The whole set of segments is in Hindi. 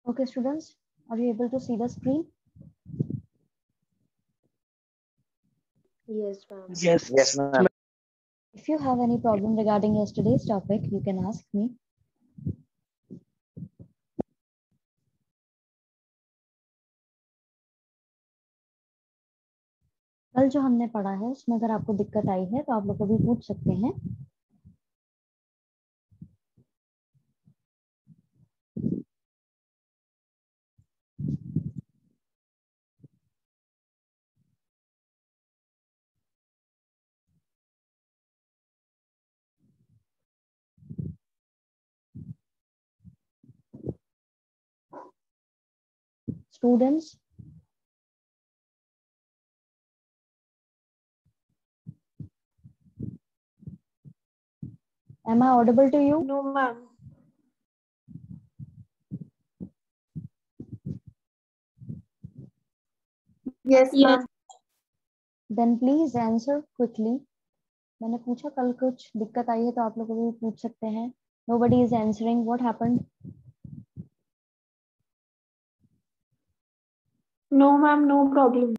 Okay, students, are you able to see the screen? Yes, ma'am. Yes, ma'am. If you have any problem regarding yesterday's topic, you can ask me. कल जो हमने पढ़ा है उसमें अगर आपको दिक्कत आई है तो आप लोग कभी पूछ सकते हैं. Students, am I audible to you? No, ma'am. Yes, ma'am. Then please answer quickly. मैंने पूछा कल कुछ दिक्कत आई है तो आप लोग कभी पूछ सकते हैं. Nobody is answering. What happened? No, ma'am, no problem.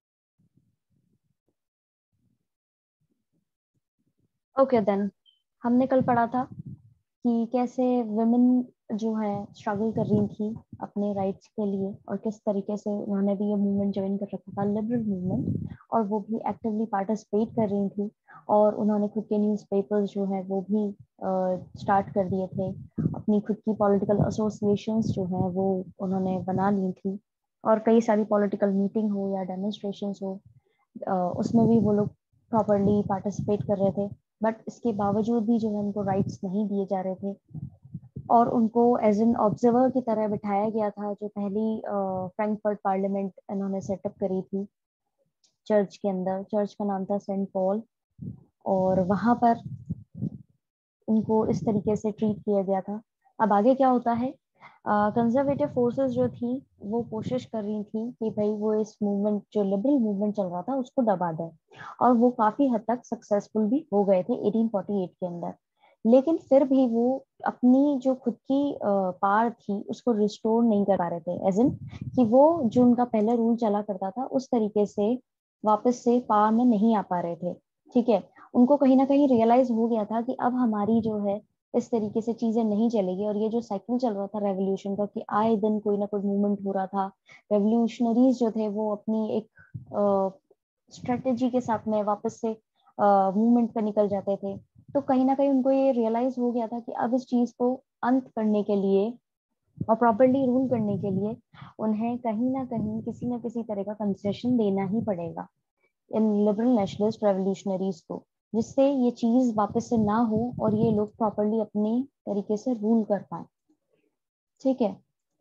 Okay then. हमने कल पढ़ा था कि कैसे women जो है स्ट्रगल कर रही थी अपने राइट्स के लिए और किस तरीके से उन्होंने भी ये मूवमेंट ज्वाइन कर रखा था, लिबरल मूवमेंट, और वो भी एक्टिवली पार्टिसिपेट कर रही थी और उन्होंने खुद के न्यूज़पेपर्स जो है वो भी स्टार्ट कर दिए थे. अपनी खुद की पॉलिटिकल एसोसिएशंस जो है वो उन्होंने बना ली थी और कई सारी पॉलिटिकल मीटिंग हो या डेमोन्स्ट्रेशंस हो उसमें भी वो लोग प्रॉपरली पार्टिसिपेट कर रहे थे. बट इसके बावजूद भी जो है उनको राइट्स नहीं दिए जा रहे थे और उनको एज एन ऑब्जर्वर की तरह बिठाया गया था. जो पहली फ्रैंकफर्ट पार्लियामेंट इन्होंने सेटअप करी थी चर्च के अंदर, चर्च का नाम था सेंट पॉल, और वहां पर उनको इस तरीके से ट्रीट किया गया था. अब आगे क्या होता है, कंजर्वेटिव फोर्सेस जो थी वो कोशिश कर रही थी कि भाई वो इस मूवमेंट जो लिबरल मूवमेंट चल रहा था उसको दबा दें और वो काफी हद तक सक्सेसफुल भी हो गए थे 1848 के अंदर. लेकिन फिर भी वो अपनी जो खुद की पावर थी उसको रिस्टोर नहीं कर पा रहे थे, एज इन कि वो जो उनका पहले रूल चला करता था उस तरीके से वापस से पावर में नहीं आ पा रहे थे. ठीक है, उनको कहीं ना कहीं रियलाइज हो गया था कि अब हमारी जो है इस तरीके से चीजें नहीं चलेगी. और ये जो साइकिल चल रहा था रेवोल्यूशन का कि आए दिन कोई ना कोई मूवमेंट हो रहा था, रेवोल्यूशनरीज जो थे वो अपनी एक स्ट्रेटेजी के साथ में वापस से मूवमेंट पे निकल जाते थे. तो कहीं ना कहीं उनको ये रियलाइज हो गया था कि अब इस चीज को अंत करने के लिए और प्रॉपरली रूल करने के लिए उन्हें कहीं ना किसी तरह का कंसेशन देना ही पड़ेगा इन लिबरल नेशनलिस्ट रेवोल्यूशनरीज को, जिससे ये चीज वापस से ना हो और ये लोग प्रॉपरली अपने तरीके से रूल कर पाए. ठीक है,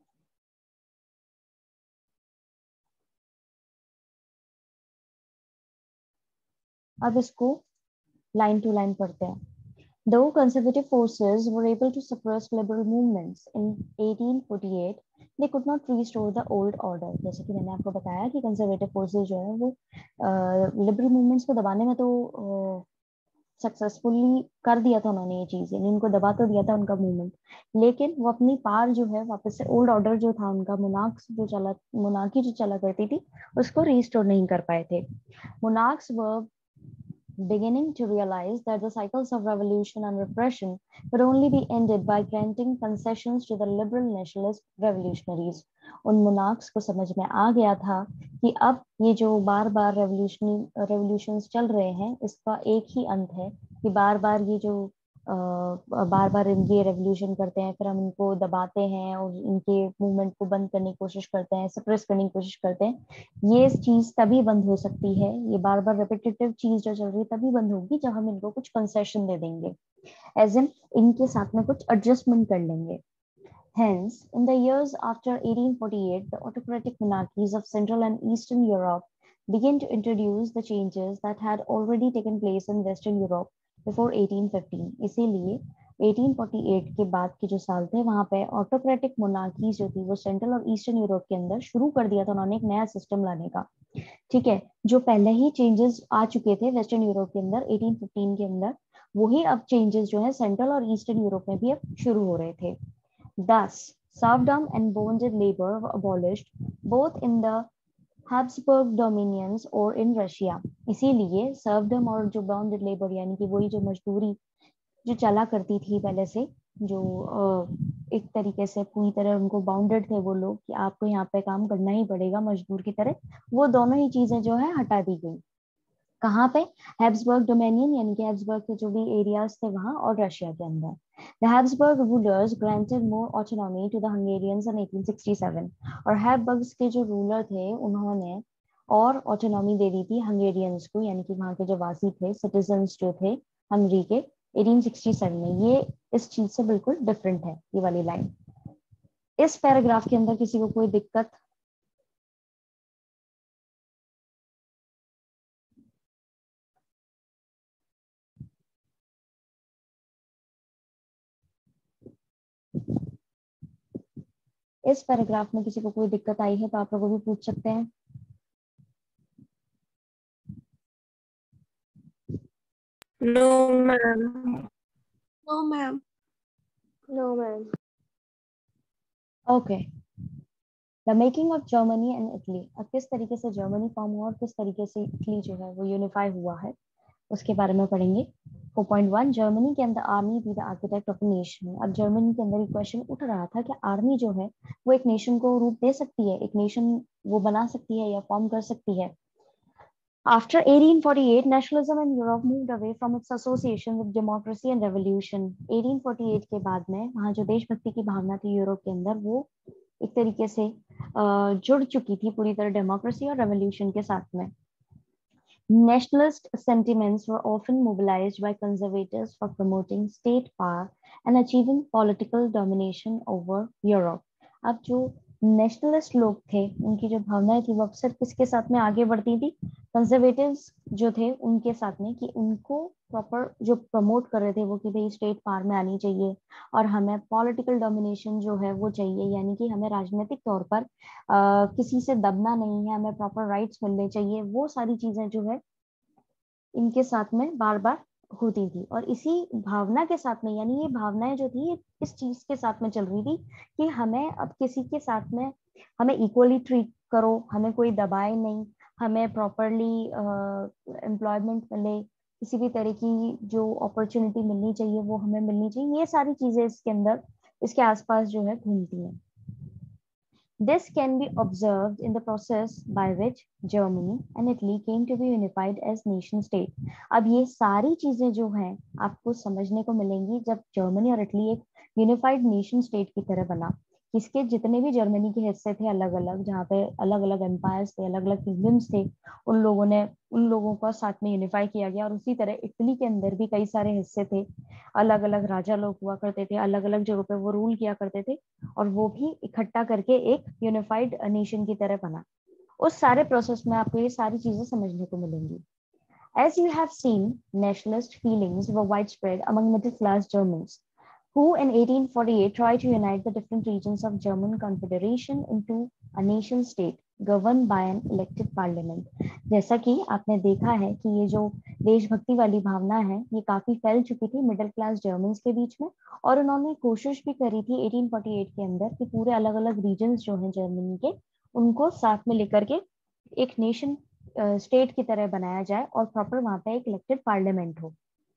अब इसको लाइन टू लाइन पढ़ते हैं. Though conservative forces were able to suppress liberal movements in 1848, they could not restore the old order. जैसे कि मैंने आपको बताया कि कंजर्वेटिव फोर्सेस जो है वो लिबरल मूवमेंट्स को दबाने में तो सक्सेसफुली कर दिया था उन्होंने ये चीजें, इनको दबा तो दिया था उनका मूवमेंट, लेकिन वो अपनी पावर जो है वापस से ओल्ड ऑर्डर जो था उनका, मोनार्की जो चला करती थी उसको रिस्टोर नहीं कर पाए थे. Monarchs were beginning to realize that the cycles of revolution and repression could only be ended by granting concessions to the liberal nationalist revolutionaries. उन मोनार्क्स को समझ में आ गया था कि अब ये जो बार बार रेवोल्यूशंस चल रहे हैं इसका एक ही अंत है कि बार बार ये जो बार बार ये रेवोल्यूशन करते हैं, फिर हम इनको दबाते हैं और इनके मूवमेंट को बंद करने की कोशिश करते हैं, सप्रेस करने की कोशिश करते हैं. ये चीज तभी बंद हो सकती है, ये बार बार रिपीटेटिव चीज जो चल रही है तभी बंद होगी जब हम इनको कुछ कंसेशन दे देंगे, एज इन इनके साथ में कुछ एडजस्टमेंट कर लेंगे. Hence, in the years after 1848, the autocratic monarchies of Central and Eastern Europe began to introduce the changes that had already taken place in Western Europe before 1815. इसीलिए 1848 के बाद के जो साल थे वहां पे ऑटोक्रेटिक मोनार्कीज जो थी वो सेंट्रल और ईस्टर्न यूरोप के अंदर शुरू कर दिया था उन्होंने एक नया सिस्टम लाने का. ठीक है, जो पहले ही चेंजेस आ चुके थे वेस्टर्न यूरोप के अंदर 1815 के अंदर, वही अब चेंजेस जो है सेंट्रल और ईस्टर्न यूरोप में भी अब शुरू हो रहे थे. Thus, Serfdom and bonded labor were abolished both in the Habsburg dominions और in Russia. इसीलिए serfdom और जो bonded labor यानी कि वही जो मजदूरी जो चला करती थी पहले से, जो एक तरीके से पूरी तरह उनको बाउंडेड थे वो लोग कि आपको यहाँ पे काम करना ही पड़ेगा मजदूर की तरह, वो दोनों ही चीजें जो है हटा दी गई। कहाँ पे? हैब्सबर्ग डोमेनियन यानी कि हैब्सबर्ग के जो भी एरियाज थे वहां और रशिया के अंदर। The Habsburg rulers granted more autonomy to the Hungarians in 1867 और हैब्सबर्ग के जो रूलर थे उन्होंने और ऑटोनॉमी दे दी थी हंगेरियंस को, यानी कि वहां के जो वासी थे, सिटीजन्स जो थे हंगरी के 1867 में। ये इस चीज से बिल्कुल डिफरेंट है ये वाली लाइन। इस पैराग्राफ के अंदर किसी को कोई दिक्कत? इस पैराग्राफ में किसी को कोई दिक्कत आई है तो आप लोग भी पूछ सकते हैं। No, ma'am. No, ma'am. No, ma'am. Okay, the making of Germany and Italy. अब किस तरीके से जर्मनी फॉर्म हुआ और किस तरीके से इटली जो है वो यूनिफाई हुआ है उसके बारे में पढ़ेंगे। 4.1 जर्मनी के अंदर army be the architect of nation. अब जर्मनी के अंदर एक क्वेश्चन उठ रहा था कि आर्मी जो है वो एक नेशन को रूप दे सकती है, एक नेशन वो बना सकती है या फॉर्म कर सकती है। After 1848, nationalism in Europe moved away from its association with democracy and revolution. 1848 के बाद में वहाँ जो देशभक्ति की भावना थी यूरोप के अंदर वो एक तरीके से जुड़ चुकी थी पूरी तरह डेमोक्रेसी और रेवोल्यूशन के साथ में। Nationalist sentiments were often mobilized by conservatives for promoting state power and achieving political domination over Europe. अब जो नेशनलिस्ट लोग थे उनकी जो भावनाएं थी वो अक्सर किसके साथ में आगे बढ़ती थी? कंजर्वेटिव्स जो थे उनके साथ में, कि उनको प्रॉपर जो प्रमोट कर रहे थे वो कि भाई स्टेट पावर में आनी चाहिए और हमें पॉलिटिकल डोमिनेशन जो है वो चाहिए, यानी कि हमें राजनीतिक तौर पर किसी से दबना नहीं है, हमें प्रॉपर राइट्स मिलने चाहिए। वो सारी चीजें जो है इनके साथ में बार बार होती थी और इसी भावना के साथ में, यानी ये भावनाएं जो थी इस चीज के साथ में चल रही थी कि हमें अब किसी के साथ में हमें इक्वली ट्रीट करो, हमें कोई दबाए नहीं, हमें प्रॉपरली एम्प्लॉयमेंट मिले, किसी भी तरह की जो अपॉर्चुनिटी मिलनी चाहिए वो हमें मिलनी चाहिए। ये सारी चीजें इसके अंदर इसके आसपास जो है घूमती हैं। This can be observed in the process by which Germany and Italy came to be unified as nation state. अब ये सारी चीजें जो हैं आपको समझने को मिलेंगी जब जर्मनी और इटली एक यूनिफाइड नेशन स्टेट की तरह बना। इसके जितने भी जर्मनी के हिस्से थे अलग अलग, जहाँ पे अलग अलग एम्पायर्स थे, अलग अलग किंगडम्स थे, उन लोगों को साथ में यूनिफाई किया गया। और उसी तरह इटली के अंदर भी कई सारे हिस्से थे, अलग अलग राजा लोग हुआ करते थे, अलग अलग जगहों पे वो रूल किया करते थे और वो भी इकट्ठा करके एक यूनिफाइड नेशन की तरह बना। उस सारे प्रोसेस में आपको ये सारी चीजें समझने को मिलेंगी। As you have seen, nationalist feelings were widespread among middle-class Germans, who in 1848 tried to unite the different regions of German Confederation into a nation-state governed by an elected parliament. जैसा कि आपने देखा है कि ये जो देशभक्ति वाली भावना है ये काफी फैल चुकी थी मिडिल क्लास जर्मन्स के बीच में और उन्होंने कोशिश भी करी थी 1848 के अंदर कि पूरे अलग अलग रीजन्स जो हैं जर्मनी के उनको साथ में लेकर के एक नेशन स्टेट की तरह बनाया जाए और प्रॉपर वहां पे एक इलेक्टेड पार्लियामेंट हो।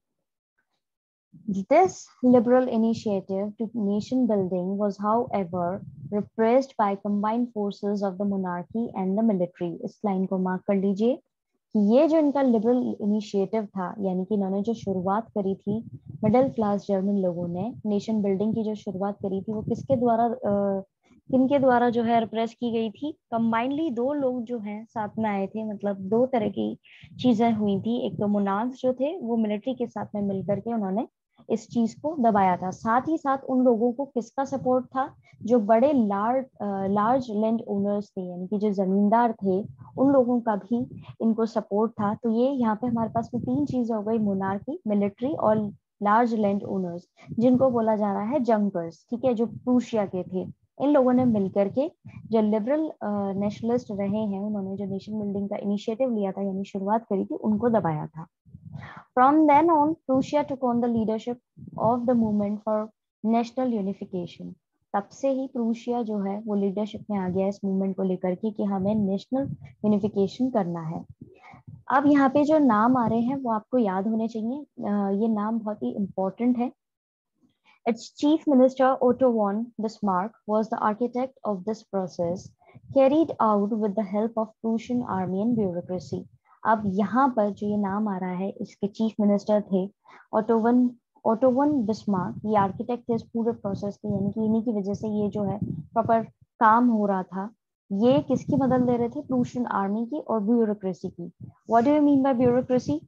This liberal initiative to nation building was, however, repressed by combined forces of the monarchy and the military. इस लाइन को मार्क कर लीजिए कि ये जो इनका लिबरल इनिशिएटिव था, यानी कि इन्होंने जो शुरुआत करी थी मिडिल क्लास जर्मन लोगों ने नेशन बिल्डिंग की जो शुरुआत करी थी वो किसके द्वारा किनके द्वारा जो है रिप्रेस की गई थी? कंबाइनली दो लोग जो हैं साथ में आए थे, मतलब दो तरह की चीजें हुई थी। एक तो मोनार्क्स जो थे वो मिलिट्री के साथ में मिलकर के उन्होंने इस चीज को दबाया था। साथ ही साथ उन लोगों को किसका सपोर्ट था? जो बड़े लार्ज लैंड ओनर्स थे, यानी कि जो जमींदार थे उन लोगों का भी इनको सपोर्ट था। तो ये यहाँ पे हमारे पास में तीन चीजें हो गई, मोनार्की, मिलिट्री और लार्ज लैंड ओनर्स, जिनको बोला जा रहा है जंकर्स, ठीक है, जो प्रूशिया के थे। इन लोगों ने मिलकर के जो लिबरल नेशनलिस्ट रहे हैं उन्होंने जो नेशन बिल्डिंग का इनिशिएटिव लिया था यानी शुरुआत करी थी उनको दबाया था। From then on, Prussia took on the leadership of the movement for national unification. तब से ही प्रूशिया जो है वो लीडरशिप में आ गया इस मूवमेंट को लेकर के कि हमें नेशनल यूनिफिकेशन करना है। अब यहाँ पे जो नाम आ रहे हैं वो आपको याद होने चाहिए, ये नाम बहुत ही इम्पोर्टेंट है। Its chief minister Otto von Bismarck was the architect of this process, carried out with the help of Prussian army and bureaucracy. अब यहाँ पर जो ये नाम आ रहा है इसके चीफ मिनिस्टर थे ओटो वन बिस्मार्क। ये आर्किटेक्ट थे इस पूरे प्रोसेस के, यानी कि इन्हीं की वजह से ये जो है प्रॉपर काम हो रहा था। ये किसकी मदद ले रहे थे? प्रूशियन आर्मी की और ब्यूरोक्रेसी की। What do you mean by bureaucracy?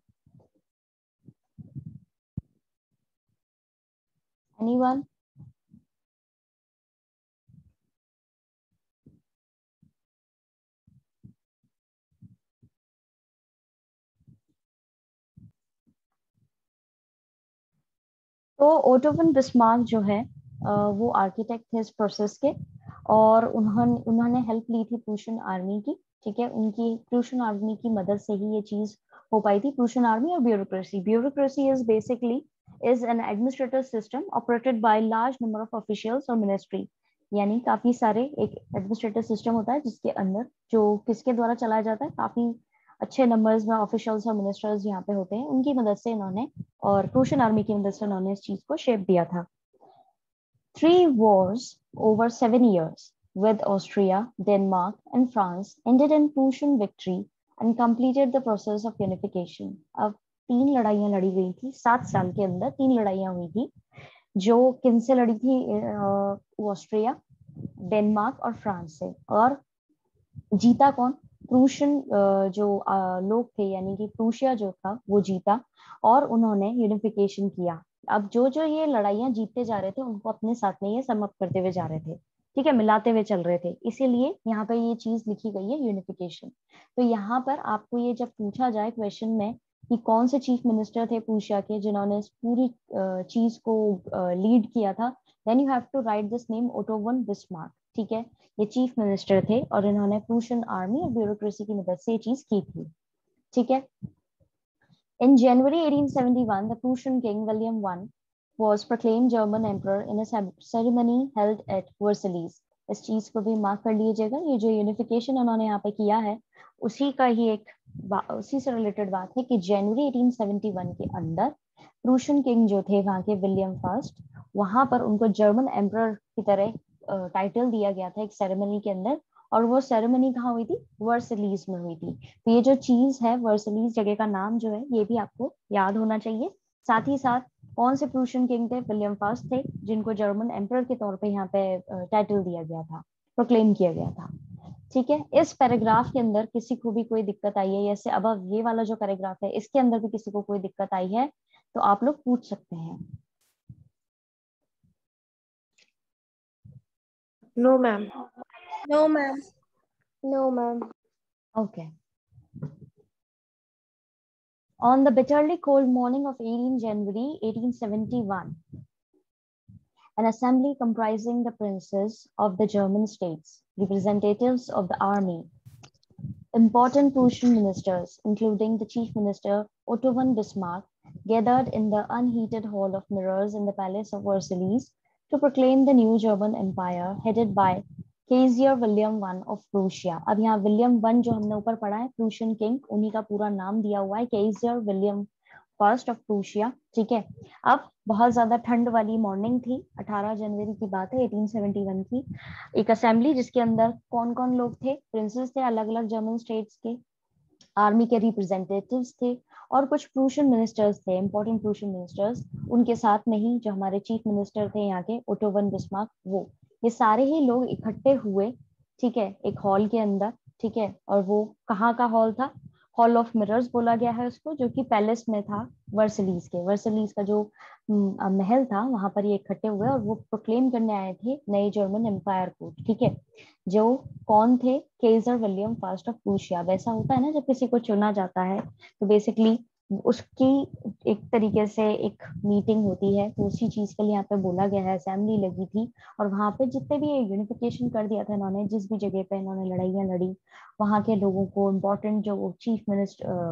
Anyone? तो ओटो वन बिस्मार्क जो है वो आर्किटेक्ट थे इस प्रोसेस के, और उन्होंने हेल्प ली थी प्रूशियन आर्मी की। ठीक है, उनकी प्रूशियन आर्मी की मदद से ही ये चीज हो पाई थी। प्रूशियन आर्मी और bureaucracy. Bureaucracy is basically is an administrative system operated by large number of officials और मिनिस्ट्री। यानी काफी सारे एक एडमिनिस्ट्रेटिव सिस्टम होता है जिसके अंदर जो किसके द्वारा चलाया जाता है, काफी अच्छे नंबर्स में ऑफिशियल्स और मिनिस्टर्स यहाँ पे होते हैं, उनकी मदद से इन्होंने, और प्रूशियन आर्मी की मदद से उन्होंने इस चीज को शेप दिया था। 3 wars over 7 years with Austria, Denmark, and France ended in Prussian victory and completed the process of unification. अब 3 लड़ाइयां लड़ी गई थी 7 साल के अंदर। 3 लड़ाइयां हुई थी, जो किनसे लड़ी थी? ऑस्ट्रिया, डेनमार्क और फ्रांस से। और जीता कौन? प्रूशियन जो लोग थे, यानी कि प्रूशिया जो था वो जीता और उन्होंने यूनिफिकेशन किया। अब जो जो ये लड़ाइयां जीतते जा रहे थे उनको अपने साथ में ये समाप्त करते हुए जा रहे थे। ठीक है, मिलाते हुए चल रहे थे, इसीलिए यहाँ पे ये चीज लिखी गई है यूनिफिकेशन। तो यहाँ पर आपको ये जब पूछा जाए क्वेश्चन में कि कौन से चीफ मिनिस्टर थे प्रूशिया के जिन्होंने इस पूरी चीज को लीड किया था, then you have to write this name, Otto von Bismarck. ठीक है, ये चीफ मिनिस्टर थे और इन्होंने प्रूशियन आर्मी और ब्यूरोक्रेसी की मदद से ये चीज की थी। ठीक है। In January 1871, the Prussian king William I was proclaimed German emperor in a ceremony held at Versailles. इस चीज को भी मार्क कर लीजिएगा, ये जो यूनिफिकेशन उन्होंने यहाँ पे किया है उसी का ही उसी से रिलेटेड बात है कि जनवरी 1871 के अंदर प्रूशियन किंग जो थे वहां के विलियम फर्स्ट, वहां पर उनको जर्मन एम्परर की तरह टाइटल दिया गया था एक सेरेमनी के अंदर। और वो सेरेमनी कहाँ हुई थी? वर्सलीज में हुई थी। तो ये जो चीज है, वर्सलीज जगह का नाम जो है, ये भी आपको याद होना चाहिए। साथ ही साथ कौन से प्रूशियन किंग थे? विलियम फर्स्ट थे, जिनको जर्मन एम्परर के तौर पे यहाँ पे टाइटल दिया गया था, प्रोक्लेम किया गया था। ठीक है, इस पैराग्राफ के अंदर किसी को भी कोई दिक्कत आई है, जैसे अब ये वाला जो पैराग्राफ है इसके अंदर भी किसी को कोई दिक्कत आई है तो आप लोग पूछ सकते हैं। No, ma'am. No, ma'am. No, ma'am. Okay. On the bitterly cold morning of 18 January 1871, an assembly comprising the princes of the German states, representatives of the army, important Prussian ministers, including the chief minister Otto von Bismarck, gathered in the unheated hall of mirrors in the palace of Versailles to proclaim the new German empire headed by Kaiser William I of Prussia। अब यहाँ विलियम वन जो हमने ऊपर पढ़ा है, प्रूशियन किंग, उन्हीं का पूरा नाम दिया हुआ है, Kaiser William first of Prussia. ठीक है, अब बहुत ज्यादा ठंड वाली मॉर्निंग थी, 18 जनवरी की बात है 1871 की। एक असेंबली जिसके अंदर कौन कौन लोग थे? प्रिंसेस थे अलग अलग जर्मन स्टेट्स के, आर्मी के रिप्रेजेंटेटिव्स थे और कुछ प्रूशियन मिनिस्टर्स थे, इंपॉर्टेंट प्रूशियन मिनिस्टर्स। उनके साथ में ही जो हमारे चीफ मिनिस्टर थे यहाँ के, ओटो वन बिस्मार्क, वो ये सारे ही लोग इकट्ठे हुए। ठीक है, एक हॉल के अंदर। ठीक है, और वो कहाँ का हॉल था? हॉल ऑफ मिरर्स बोला गया है उसको, जो कि पैलेस में था वर्सलीज के। वर्सलीज का जो महल था वहां पर ये इकट्ठे हुए और वो प्रोक्लेम करने आए थे नए जर्मन एम्पायर को। ठीक है, जो कौन थे? Kaiser William first of Prussia. वैसा होता है ना जब किसी को चुना जाता है तो बेसिकली उसकी एक तरीके से एक मीटिंग होती है, तो उसी चीज के लिए यहाँ पे बोला गया है, असेंबली लगी थी और वहां पे जितने भी यूनिफिकेशन कर दिया था इन्होंने, जिस भी जगह पे इन्होंने लड़ाइयाँ लड़ी, वहां के लोगों को, इम्पोर्टेंट जो chief minister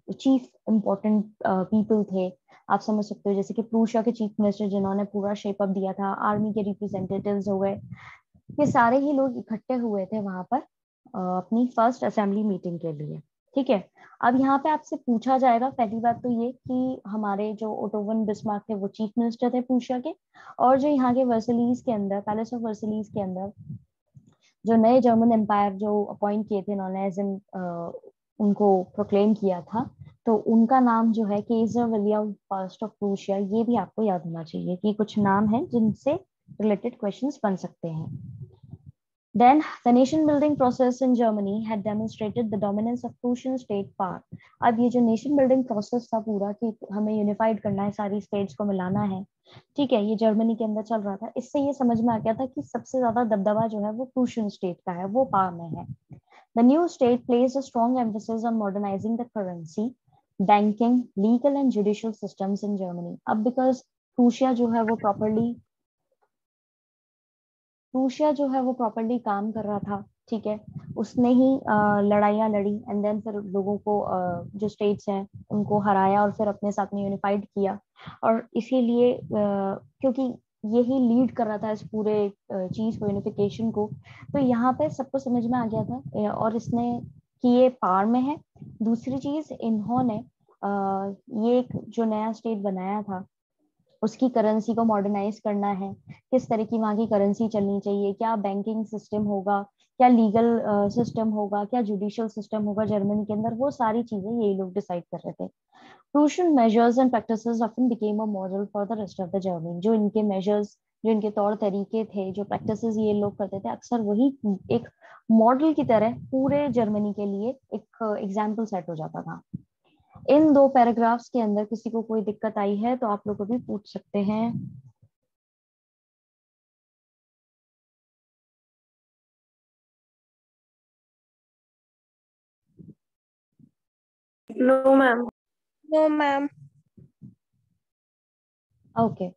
chief important people थे, आप समझ सकते हो, जैसे कि प्रूशिया के चीफ मिनिस्टर जिन्होंने पूरा शेप अप दिया था, आर्मी के रिप्रेजेंटेटिव्स हो गए, ये सारे ही लोग इकट्ठे हुए थे वहां पर अपनी फर्स्ट असेंबली मीटिंग के लिए। ठीक है, अब यहाँ पे आपसे पूछा जाएगा पहली बात तो ये कि हमारे जो ओटोवन बिस्मार्क थे वो चीफ मिनिस्टर थे प्रूशिया के, और जो यहाँ के वर्सलीज के अंदर, पैलेस ऑफ वर्सलीज के अंदर जो नए जर्मन एम्पायर जो अपॉइंट किए थे इन्होंने, एज इन उनको प्रोक्लेम किया था, तो उनका नाम जो है Kaiser William first of Prussia, ये भी आपको याद होना चाहिए कि कुछ नाम है जिनसे रिलेटेड क्वेश्चंस बन सकते हैं। Then, the nation building process in Germany had demonstrated the dominance of Prussian state power. अब ये जो नेशन बिल्डिंग प्रोसेस था पूरा कि हमें यूनिफाइड करना है, सारी स्टेट्स को मिलाना है, ठीक है, ये जर्मनी के अंदर चल रहा था। इससे ये समझ में आ गया था कि सबसे ज्यादा दबदबा जो है वो प्रूशियन स्टेट का है, वो पावर में है। The new state placed a strong emphasis on modernizing the currency, banking, legal and judicial systems in Germany. अब because प्रूशिया जो है वो प्रॉपरली काम कर रहा था, ठीक है, उसने ही लड़ाइयाँ लड़ी एंड देन फिर लोगों को जो स्टेट्स हैं उनको हराया और फिर अपने साथ में यूनिफाइड किया। और इसीलिए क्योंकि यही लीड कर रहा था इस पूरे चीज को, यूनिफिकेशन को, तो यहाँ पे सबको समझ में आ गया था और इसने कि ये पावर में है। दूसरी चीज, इन्होंने ये एक जो नया स्टेट बनाया था उसकी करेंसी को मॉडर्नाइज करना है, किस तरह की वहाँ की करेंसी चलनी चाहिए, क्या बैंकिंग सिस्टम होगा, क्या लीगल सिस्टम होगा, क्या जुडिशियल सिस्टम होगा जर्मनी के अंदर, वो सारी चीजें यही लोग डिसाइड कर रहे थे। Prussian measures and practices often became a model for the rest of the Germany. जो इनके measures, जो इनके तौर तरीके थे, जो प्रैक्टिसेस ये लोग करते थे, अक्सर वही एक मॉडल की तरह पूरे जर्मनी के लिए एक एग्जाम्पल सेट हो जाता था। इन दो पैराग्राफ्स के अंदर किसी को कोई दिक्कत आई है तो आप लोग भी पूछ सकते हैं। No, ma'am. No, ma'am. Okay,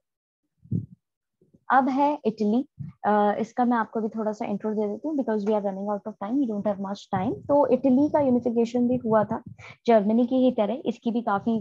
अब है इटली। इसका मैं आपको भी थोड़ा सा इंट्रो दे देती हूँ because we are running out of time, we don't have much time. तो इटली का यूनिफिकेशन भी हुआ था जर्मनी की ही तरह, इसकी भी काफी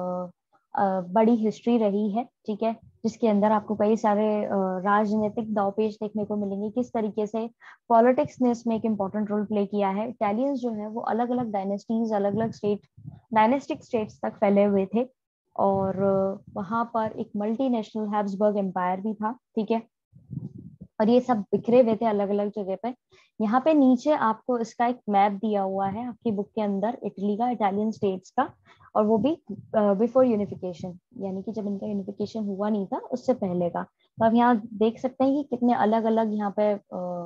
बड़ी हिस्ट्री रही है, ठीक है, जिसके अंदर आपको कई सारे राजनीतिक दांवपेच देखने को मिलेंगे, किस तरीके से पॉलिटिक्स ने इसमें एक इम्पोर्टेंट रोल प्ले किया है। इटालियंस जो है वो अलग अलग डायनेस्टीज, अलग अलग डायनेस्टिक स्टेट्स तक फैले हुए थे, और वहां पर एक मल्टीनेशनल हैब्सबर्ग एम्पायर भी था, ठीक है, और ये सब बिखरे हुए थे अलग अलग जगह पे। यहाँ पे नीचे आपको इसका एक मैप दिया हुआ है आपकी बुक के अंदर, इटली का, इटालियन स्टेट्स का, और वो भी बिफोर यूनिफिकेशन, यानी कि जब इनका यूनिफिकेशन हुआ नहीं था उससे पहले का। तो आप यहाँ देख सकते हैं कि कितने अलग अलग यहाँ पे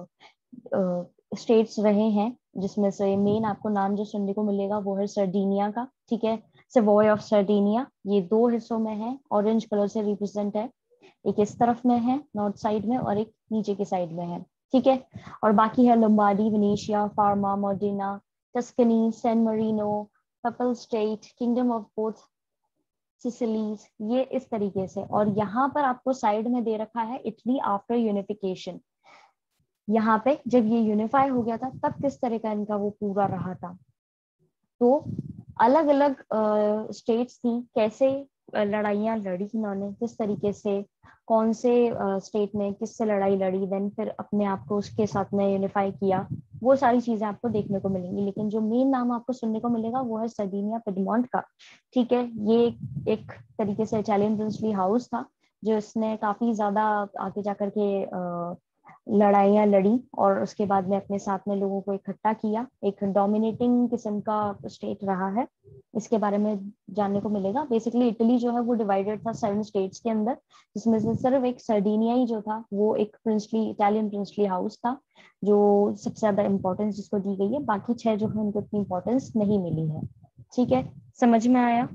स्टेट्स रहे हैं, जिसमें से मेन आपको नाम जो सुनने को मिलेगा वो है सर्डिनिया का, ठीक है, सेवोय ऑफ सर्डिनिया। ये दो हिस्सों में है, ऑरेंज कलर से रिप्रेजेंट है, एक इस तरफ में है नॉर्थ साइड में और एक नीचे की साइड में है, ठीक है। और बाकी है Lombardy, Venetia, Parma, Modena, Tuscany, San Marino, papal state, kingdom of both Sicilies, ये इस तरीके से। और यहाँ पर आपको साइड में दे रखा है इटली आफ्टर यूनिफिकेशन, यहाँ पे जब ये यूनिफाई हो गया था तब किस तरह का इनका वो पूरा रहा था। तो अलग अलग स्टेट्स थी, कैसे लड़ाइयाँ लड़ी इन्होंने, किस तरीके से, कौन से स्टेट में किससे लड़ाई लड़ी, देन फिर अपने आप को उसके साथ में यूनिफाई किया, वो सारी चीजें आपको देखने को मिलेंगी। लेकिन जो मेन नाम आपको सुनने को मिलेगा वो है सर्दिनिया पिडमॉन्ट का, ठीक है। ये एक तरीके से इटालियन प्रिंसली हाउस था जो इसने काफी ज्यादा आगे जाकर के लड़ाइयाँ लड़ी और उसके बाद में अपने साथ में लोगों को इकट्ठा किया, एक डोमिनेटिंग किस्म का स्टेट रहा है, इसके बारे में जानने को मिलेगा। बेसिकली इटली जो है वो डिवाइडेड था 7 स्टेट्स के अंदर, जिसमें से सिर्फ एक सर्डिनिया ही जो था वो एक इटालियन प्रिंसली हाउस था जो सबसे ज्यादा इंपॉर्टेंस जिसको दी गई है, बाकी 6 जो है उनको इतनी इंपॉर्टेंस नहीं मिली है, ठीक है, समझ में आया।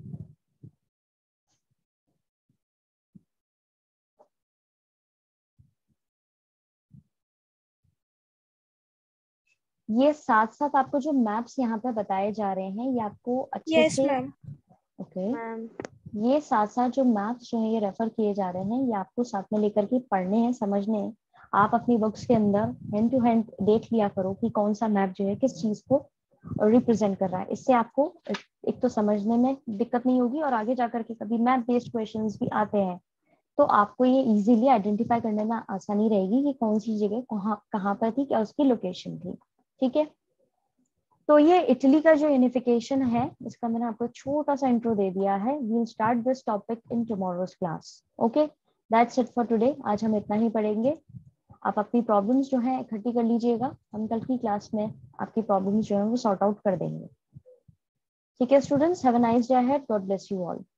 ये साथ साथ आपको जो मैप्स यहाँ पे बताए जा रहे हैं ये आपको अच्छे Yes, से, ma'am. Okay, Ma'am. ये साथ साथ जो मैप्स जो है ये रेफर किए जा रहे हैं, ये आपको साथ में लेकर के पढ़ने हैं, समझने हैं। आप अपनी बुक्स के अंदर हैंड टू हैंड देख लिया करो कि कौन सा मैप जो है किस चीज को रिप्रेजेंट कर रहा है, इससे आपको एक तो समझने में दिक्कत नहीं होगी और आगे जाकर के कभी मैथ बेस्ड क्वेश्चंस भी आते हैं तो आपको ये इजीली आइडेंटिफाई करने में आसानी रहेगी कि कौन सी जगह कहाँ पर थी, क्या उसकी लोकेशन थी। ठीक है, तो ये इटली का जो यूनिफिकेशन है इसका मैंने आपको छोटा सा इंट्रो दे दिया है। We will start this topic in tomorrow's class. Okay, that's it for today. आज हम इतना ही पढ़ेंगे। आप अपनी प्रॉब्लम्स जो है इकट्ठी कर लीजिएगा, हम कल की क्लास में आपकी प्रॉब्लम्स जो है वो सॉर्ट आउट कर देंगे। ठीक है students, have a nice day ahead, God bless you all.